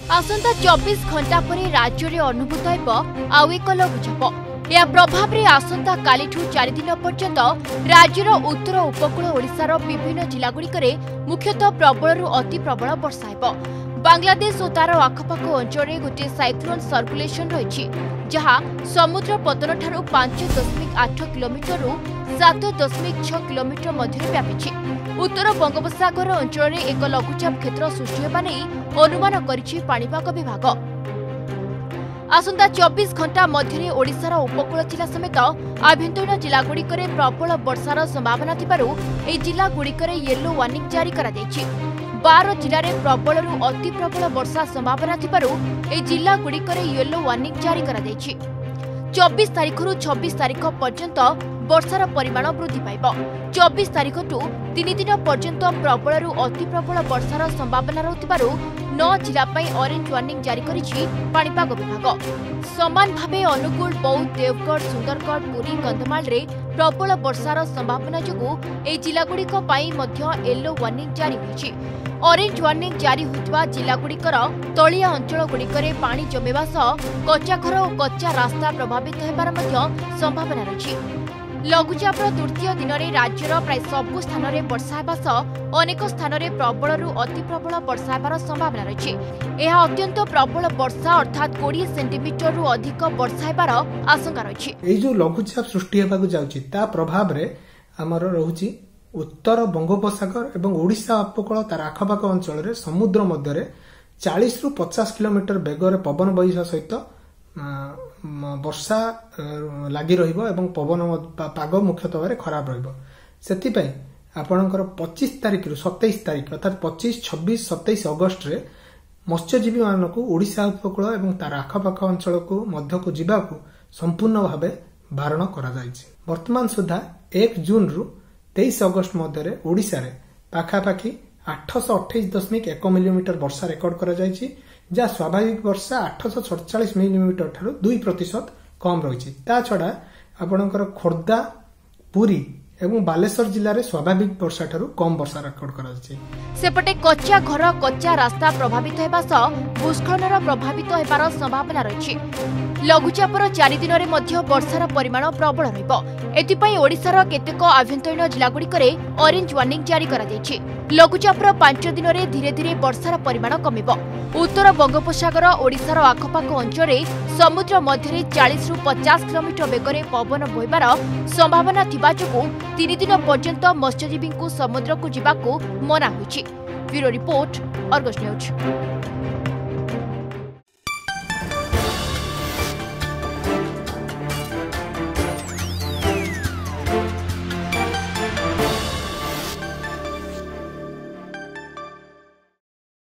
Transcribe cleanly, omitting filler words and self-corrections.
आसंता 24 घंटा पर राज्य में अनुभूत आउ एक लघुचाप। यह प्रभाव में आसंता कालीठू 4 दिन पर्यंत राज्यर उत्तर उपकूल ओडिशार विभिन्न जिलागुड़िक मुख्यतः प्रबल अति प्रबल वर्षा हेब। बांग्लादेश और तार आखपाख अंचल गोटे साइक्लोन सर्कुलेशन रही जहां समुद्र पतन ठारू 5.8 किलोमीटर 7.6 किलोमीटर मध्य व्यापी। उत्तर बंगोपसागर अंचल में एक लघुचाप क्षेत्र सृष्टि होगा नहीं अनुमान करिछि पाणीपाग विभाग। आसंता 24 घंटा मध्य ओडिशार उपकूल जिला समेत आभ्यंतरीण जिलागुड़िक प्रबल वर्षार संभावना थिबारु एही जिलागुड़िक येलो वार्निंग जारी करा ଯାଇଛି। 12 जिले में प्रबल अति प्रबल वर्षा संभावना थिबारु एही जिलागुड़िक येलो वार्निंग जारी करा ଯାଇଛି। 24 तारीख रु 26 तारीख पर्यंत वर्षार परिमाण वृद्धि पाइब। 24 तारीख टू 3 दिन पर्यंत प्रबल अति प्रबल वर्षार संभावना रहुथिबारु 9 जिला ऑरेंज वार्निंग जारी करिछि पाणीपाग विभाग। समान भावे अनुगुल, बौद्ध, देवगढ़, सुंदरगढ़, पुरी, कंधमाल रे प्रबल वर्षार संभावना जोगु ए जिलागुड़िक पई मध्य येलो वार्निंग जारी होइछि। ऑरेंज वार्निंग जारी होइतबा जिलागुड़िकर तलिया अंचलगुड़िकरे पानी जमेबा सह कच्चा घर और कच्चा रास्ता प्रभावित हेबार मध्य संभावना रहिछि। लघुचाप तृतीय दिन में राज्यर प्राय सबु स्थान में वर्षा होगा सह अनेक स्थान में प्रबल अति प्रबल वर्षा होबार संभावना रही। यह अत्यंत प्रबल वर्षा अर्थात 20 सेंटीमीटर अधिक वर्षा होबार आशंका रही। जो लघुचाप सृष्टि होगा जाउछि ता प्रभाव रे हमर रहुछि उत्तर बंगोपसागर एवं ओडिशा उपकूल तार आखपाख अंचल रे समुद्र मध्य 40 रु 50 किलोमीटर बेगर पवन बहिषा सहित वर्षा लगी रही पवन पाग मुख्यतः भाव खराब रही। आपणकर 25 तारीख रु 27 तारीख अर्थात 25, 26, 27 अगस्त रे मत्स्यजीवी मानक ओडिशा उपकूल एवं तार आखपाख अंचल को मध्य को जीवाकू संपूर्ण भाव बारण करा जायछि। वर्तमान सुधा 1 जून रु 23 अगस्त मध्य ओडिशा रे पाखापाखी 828.1 मिलीमीटर वर्षा रेकर्ड करा जायछि, जहाँ स्वाभाविक वर्षा 847 मिलीमीटर ठारू 2% कम रही। ता छड़ा आपणकर खोर्धा, पुरी एवं बालेश्वर जिले में स्वाभाविक वर्षा ठारू कम वर्षा रेकर्ड करा जायछि। सेपटे कच्चा घर, कच्चा रास्ता प्रभावित होगा सह भूस्खलन प्रभावित होबार संभावना रही। लघुचापर 4 दिन में मध्य वर्षार परिमाण प्रबल रहिब। एथिपई ओडिशार केतेक आभ्यंतरीण जिलागुड़िक ऑरेंज वार्निंग जारी करा ଯାଇଛି। लघुचापर 5 दिन में धीरे धीरे वर्षार परिमाण कमिब। उत्तर बंगोपसागर ओडिशार आखपाख अंचल समुद्र मध्य 40 रु 50 किलोमीटर बेगर पवन बोहिबार संभावना थिबा जोगु 3 दिन पर्यंत मत्स्यजीवी समुद्र को जीवाकू मना होइछि। Bureau report, Argus news.